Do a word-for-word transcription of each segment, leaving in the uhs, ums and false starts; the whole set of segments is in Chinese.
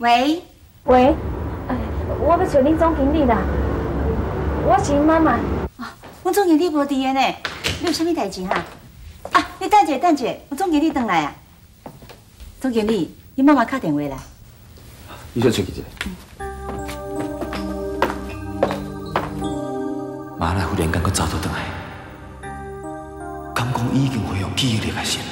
喂喂，哎，我要找恁总经理啦，我是因妈妈。 啊，阮总经理无伫个呢，你有啥物代志哈？啊，你等者等者，我总经理回来啊。总经理，你妈妈打电话来。 你先出去一下。妈来忽然间佫走倒转来，敢讲已经恢复记忆力还是？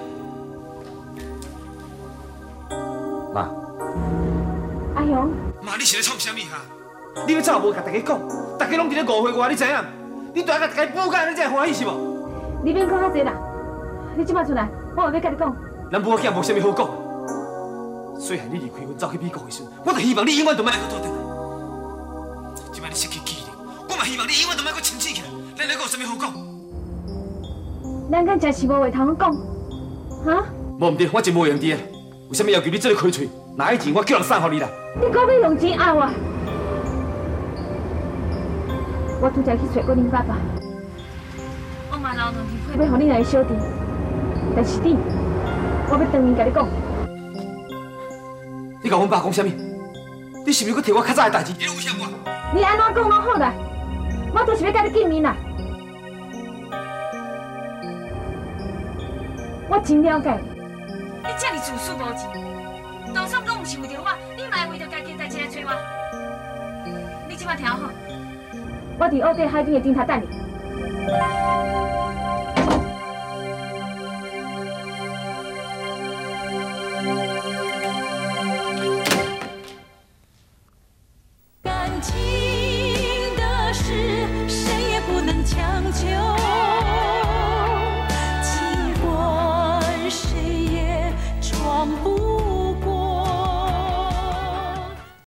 妈。 阿雄。 妈，你是咧创啥物哈？你要早无甲大家讲，大家拢伫咧误会我，你知影？你大家甲大家补假，你才会欢喜是无？ 你免讲遐济啦，你即摆出来，我有要甲你讲。 咱母仔无啥物好讲。细汉你离开阮走去美国的时，我就希望你永远都莫来佫倒转来。即摆你失去记忆力，我嘛希望你永远都莫佫清醒起来。咱两个有啥物好讲？ 咱敢真是无话通讲，哈？ 无毋对，我真无用滴个。为什么要求你这个开喙？哪一钱我叫人送互你啦？ 你讲要用钱拗我？我拄才去找过恁爸爸，我嘛留两支票要互恁两个小弟，但是你，我要当面甲你讲。 你甲阮爸讲啥物？你是毋是佫摕我较早的代志？你威胁我？ 你安怎讲拢好啦，我就是要甲你见面啦。我真了解。你这么自私无钱，就算讲毋是为着我，你嘛会为着家己的代志来找我。你即摆听好，我伫澳底海边的灯塔等你。感情。